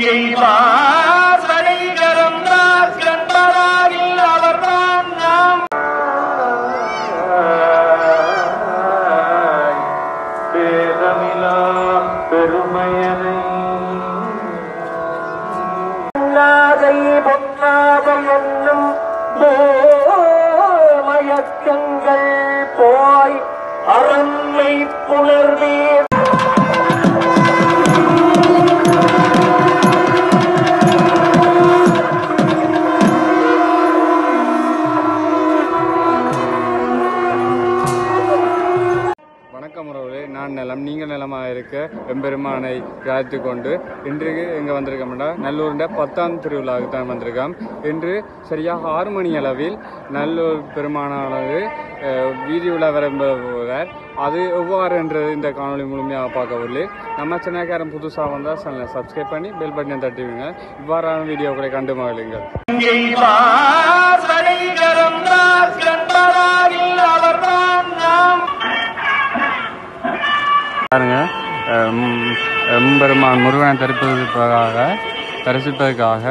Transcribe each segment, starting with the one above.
கங்கை வாசலை கரந்தார் கண்பராகில் அவர்தான் நாம் பேதமிலா பெருமையனை பொன்னாதை என்னும் மயக்கங்கள் போய் அரண்மை புணர்வீர் நான் நலம் நீங்கள் நலமாக இருக்க எம்பெருமானை பிரார்த்து கொண்டு இன்றைக்கு எங்கே வந்திருக்கோம்னா நல்லூருண்ட 10ஆம் திருவிழாவுக்கு தான் வந்திருக்கோம். இன்று சரியாக 6 மணி அளவில் நல்லூர் பெருமானானது வீதி உலா வரும்போதார். அது எவ்வாறு என்றது இந்த காணொலி முழுமையாக பார்க்கவில்லை. நம்ம சேனல்காரன் புதுசாக வந்தால் சேனலை சப்ஸ்கிரைப் பண்ணி பெல் பட்டனை தட்டிவிங்க. இவ்வாறான வீடியோக்களை கண்டு மகிழுங்கள். பாருங்க, எம்பெருமான் முருகனை தரிசிப்பதற்காக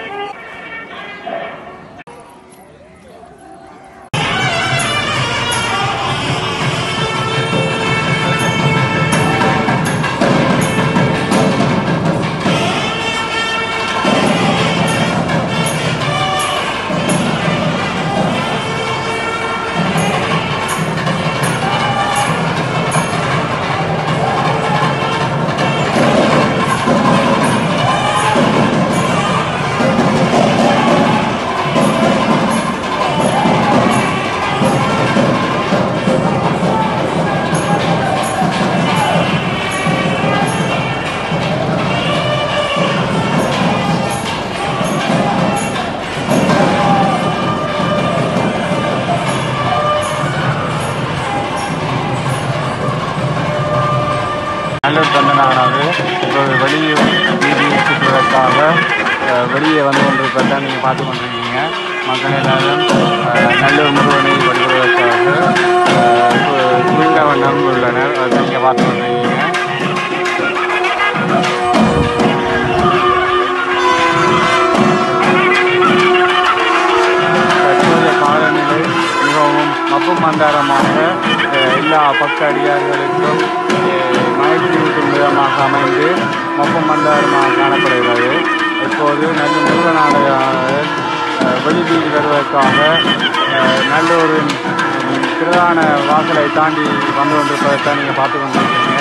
நல்லூர் பந்தனானது இப்போது வெளியே வீதியை சுற்றுவதற்காக வெளியே வந்து கொண்டிருப்பதை நீங்கள் பார்த்து கொண்டிருக்கீங்க. மக்கள் எல்லாரும் நல்லூர் முருகனை வழிபடுவதற்காக குளிர்ந்த வண்ணம் உள்ளனர். அதை நீங்கள் பார்த்து கொண்டிருக்கீங்க. தற்போதைய காலநிலை மிகவும் மப்பு மந்தாரமாக எல்லா பக்க அடியார்களுக்கும் மகிழ்ச்சி ஊட்டும் விதமாக அமைந்து மப்பு மந்தாரமாக காணப்படுகிறது. இப்போது நல்ல முருகனாலயானது வெளிவீதி வருவதற்காக நல்லூரின் பிரதான வாசலை தாண்டி வந்து கொண்டிருப்பதைத்தான் நீங்கள் பார்த்து கொண்டிருக்கீங்க.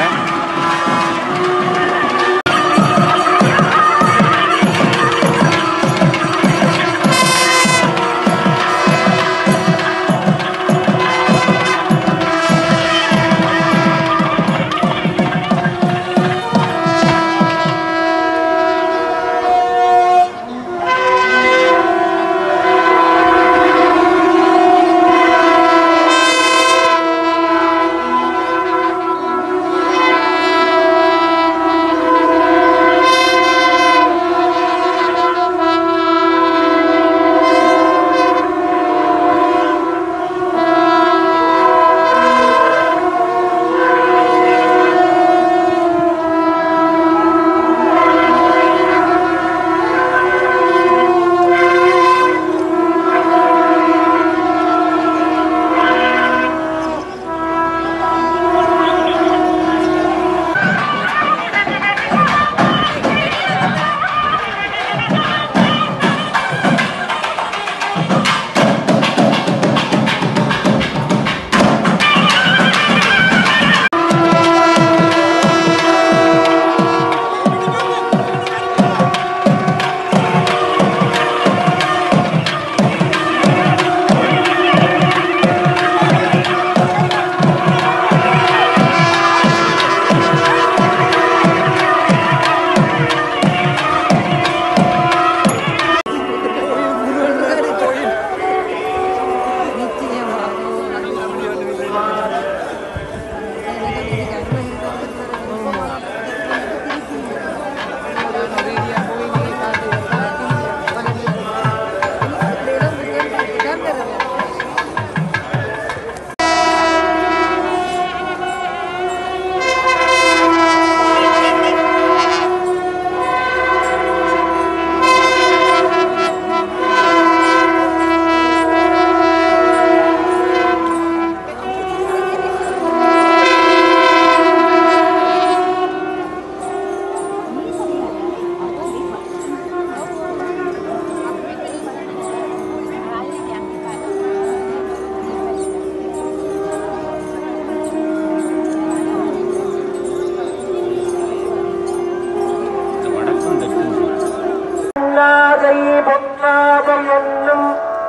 புன்னாகை பொன்னாகை என்னும்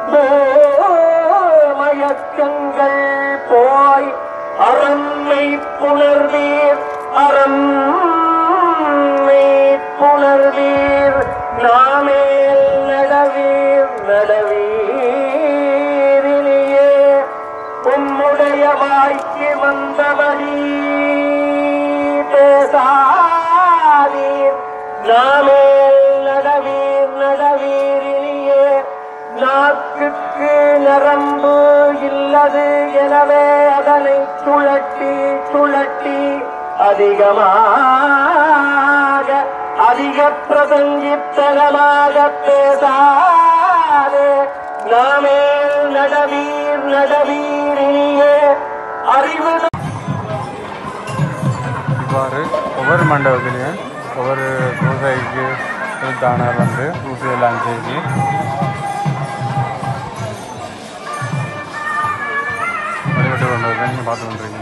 மயக்கங்கள் போய் அறம்மை புணர்வீர் அறம்மை புணர்வீர் நாமேல் நடவீர் நடவீரிலேயே உம்முடைய வாய்க்கு வந்தபடி பேசாதீர் நாமேல் நடவீர் நடவீரிலேயே நாக்குக்கு நரம்பு இல்லது எனவே அதனை சுழட்டி சுழட்டி அதிகமாக அதிக பிரசங்கித்தனமாக பேசாதே நாமேல் நடவீர் நடவீரிலேயே அறிவு. இவ்வாறு ஒவ்வொரு மண்டபத்திலையும் ஒவ்வொரு பூஜைக்கு தானர் வந்து பூஜையெல்லாம் செய்து வழிபட்டு கொண்டு நீங்கள் பார்த்து கொண்டிருக்கீங்க.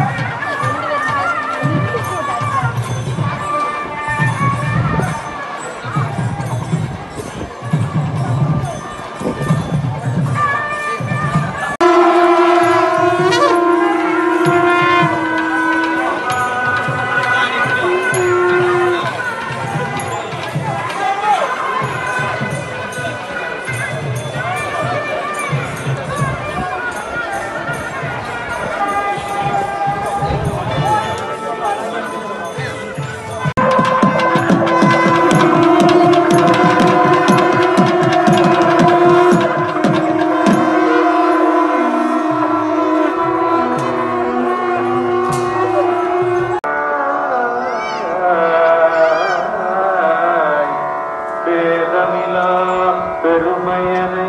பெருமையனை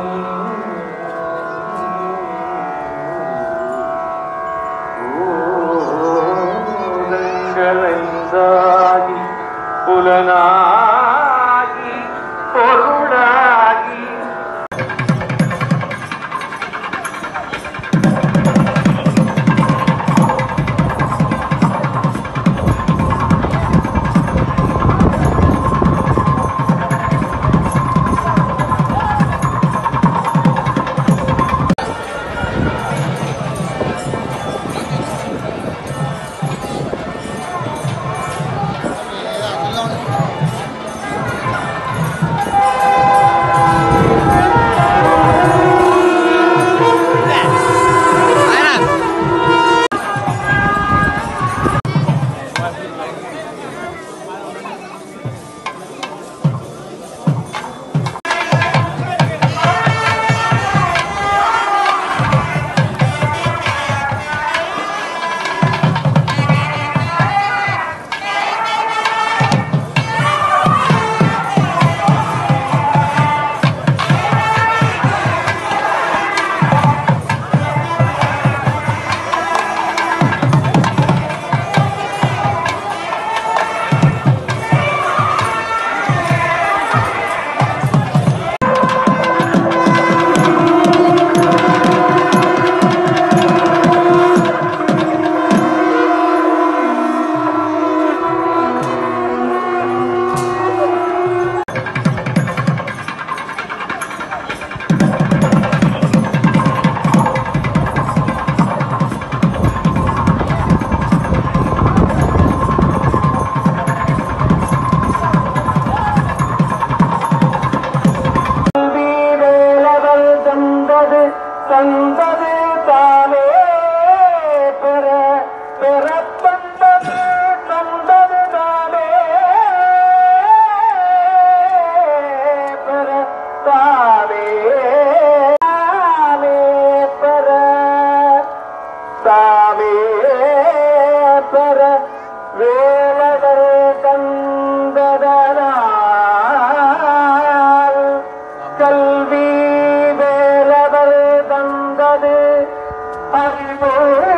ஊரங்களைந்தாகி புலனாகி பொருளாகி தந்தது தானே பெற பெறப்பட்டது தந்தது தானே பெற தானே பெற தானே பெற வேலவர் தந்ததனால் கல்வி வேலவர் தந்தது அறிவு